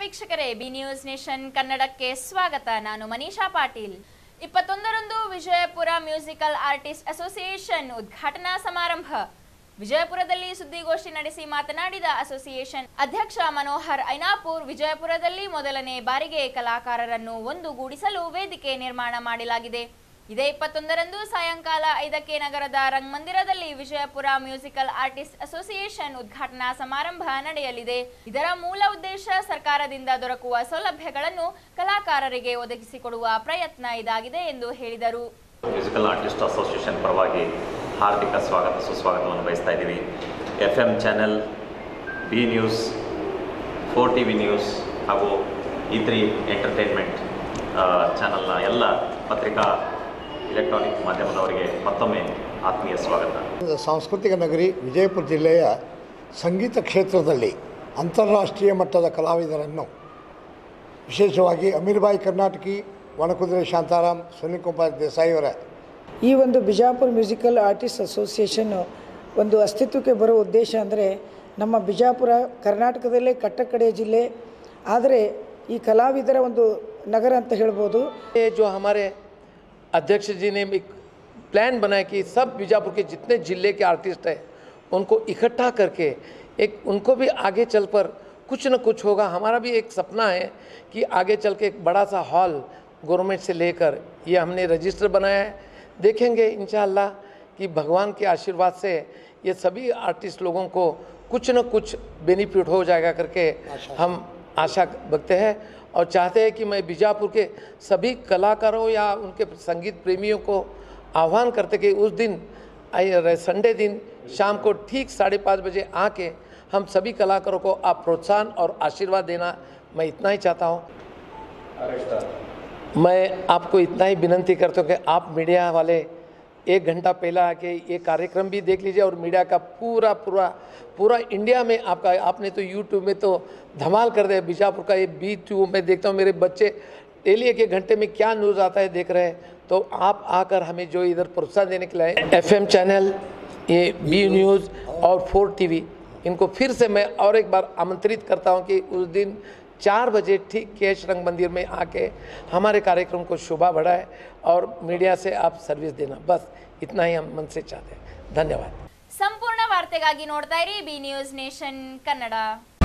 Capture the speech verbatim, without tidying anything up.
ವೀಕ್ಷಕರೇ, B news nation ಕನ್ನಡಕ್ಕೆ ಸ್ವಾಗತ. ನಾನು ಮನೀಷಾ ಪಾಟೀಲ್. ಇಪ್ಪತ್ತೊಂದರಂದು ವಿಜಯಪುರ ಮ್ಯೂಸಿಕಲ್ ಆರ್ಟಿಸ್ಟ್ ಅಸೋಸಿಯೇಷನ್ ಉದ್ಘಾಟನಾ ಸಮಾರಂಭ. ವಿಜಯಪುರದಲ್ಲಿ ಸುದ್ದಿಗೋಷ್ಠಿ ನಡೆಸಿ ಮಾತನಾಡಿದ ಅಸೋಸಿಯೇಷನ್ ಅಧ್ಯಕ್ಷ ಮನೋಹರ್ ಐನಾಪುರ್, ವಿಜಯಪುರದಲ್ಲಿ ಮೊದಲನೇ ಬಾರಿಗೆ ಕಲಾಕಾರರನ್ನು ಒಂದುಗೂಡಿಸಲು ವೇದಿಕೆ ನಿರ್ಮಾಣ ಮಾಡಲಾಗಿದೆ. ಇದೇ ಇಪ್ಪತ್ತೊಂದರಂದು ಸಾಯಂಕಾಲ ಐದಕ್ಕೆ ನಗರದ ರಂಗಮಂದಿರದಲ್ಲಿ ವಿಜಯಪುರ ಮ್ಯೂಸಿಕಲ್ ಆರ್ಟಿಸ್ಟ್ ಅಸೋಸಿಯೇಷನ್ ಉದ್ಘಾಟನಾ ಸಮಾರಂಭ ನಡೆಯಲಿದೆ. ಇದರ ಮೂಲ ಉದ್ದೇಶ ಸರ್ಕಾರದಿಂದ ದೊರಕುವ ಸೌಲಭ್ಯಗಳನ್ನು ಕಲಾಕಾರರಿಗೆ ಒದಗಿಸಿಕೊಡುವ ಪ್ರಯತ್ನ ಇದಾಗಿದೆ ಎಂದು ಹೇಳಿದರು. ಮ್ಯೂಸಿಕಲ್ ಆರ್ಟಿಸ್ಟ್ ಅಸೋಸಿಯೇಷನ್ ಪರವಾಗಿ ಹಾರ್ದಿಕ ಸ್ವಾಗತ ಸುಸ್ವಾಗತವನ್ನು ಬಯಸ್ತಾ ಇದ್ದೀವಿ. F M channel, B news, four T V news ಹಾಗೂ ಇ ತ್ರೀ ಎಂಟರ್ಟೈನ್ಮೆಂಟ್ ಚಾನಲ್ನ ಎಲ್ಲ ಪತ್ರಿಕಾ ಇಲೆಕ್ಟ್ರಾನಿಕ್ ಮಾಧ್ಯಮದವರಿಗೆ ಮತ್ತೊಮ್ಮೆ ಆತ್ಮೀಯ ಸ್ವಾಗತ. ಸಾಂಸ್ಕೃತಿಕ ನಗರಿ ವಿಜಯಪುರ ಜಿಲ್ಲೆಯ ಸಂಗೀತ ಕ್ಷೇತ್ರದಲ್ಲಿ ಅಂತಾರಾಷ್ಟ್ರೀಯ ಮಟ್ಟದ ಕಲಾವಿದರನ್ನು, ವಿಶೇಷವಾಗಿ ಅಮೀರ್ಬಾಯಿ ಕರ್ನಾಟಕಿ, ಒಣಕುದುರೆ ಶಾಂತಾರಾಮ್, ಸುನಿಲ್ ಕುಮಾರ್ ದೇಸಾಯಿಯವರ ಈ ಒಂದು ಬಿಜಾಪುರ ಮ್ಯೂಸಿಕಲ್ ಆರ್ಟಿಸ್ಟ್ ಅಸೋಸಿಯೇಷನ್ನು ಒಂದು ಅಸ್ತಿತ್ವಕ್ಕೆ ಬರೋ ಉದ್ದೇಶ ಅಂದರೆ, ನಮ್ಮ ಬಿಜಾಪುರ ಕರ್ನಾಟಕದಲ್ಲೇ ಕಟ್ಟಕಡೆಯ ಜಿಲ್ಲೆ, ಆದರೆ ಈ ಕಲಾವಿದರ ಒಂದು ನಗರ ಅಂತ ಹೇಳ್ಬೋದು. जो हमारे अध्यक्ष जी ने एक प्लान बनाया कि सब बीजापुर के जितने ज़िले के आर्टिस्ट हैं उनको इकट्ठा करके एक उनको भी आगे चल पर कुछ न कुछ होगा. हमारा भी एक सपना है कि आगे चल के एक बड़ा सा हॉल गवर्नमेंट से लेकर ये हमने रजिस्टर बनाया है. देखेंगे इंशाअल्लाह कि भगवान के आशीर्वाद से ये सभी आर्टिस्ट लोगों को कुछ न कुछ बेनिफिट हो जाएगा करके हम आशा रखते हैं और चाहते हैं कि मैं बीजापुर के सभी कलाकारों या उनके संगीत प्रेमियों को आह्वान करते कि उस दिन संडे दिन शाम को ठीक साढ़े पाँच बजे आके हम सभी कलाकारों को आप प्रोत्साहन और आशीर्वाद देना, मैं इतना ही चाहता हूँ. मैं आपको इतना ही विनती करता हूँ कि आप मीडिया वाले एक घंटा पहले आके ये कार्यक्रम भी देख लीजिए और मीडिया का पूरा पूरा पूरा इंडिया में आपका, आपने तो यूट्यूब में तो धमाल कर दिया. बीजापुर का ये बी ट्यूब में देखता हूँ, मेरे बच्चे डेली एक एक घंटे में क्या न्यूज़ आता है देख रहे हैं. तो आप आकर हमें जो इधर प्रोत्साहन देने के लिए एफ एम चैनल, ये बी न्यूज़ और फोर टी वी, इनको फिर से मैं और एक बार आमंत्रित करता हूँ कि उस दिन चार बजे ठीक केश रंग मंदिर में आके हमारे कार्यक्रम को शोभा बढ़ाए और मीडिया से आप सर्विस देना, बस इतना ही हम मन से चाहते हैं. धन्यवाद. ಸಂಪೂರ್ಣ ವಾರ್ತೆಗಾಗಿ ನೋಡ್ತಾ ಇರಿ ಬಿ ನ್ಯೂಸ್ ನೇಷನ್ ಕನ್ನಡ.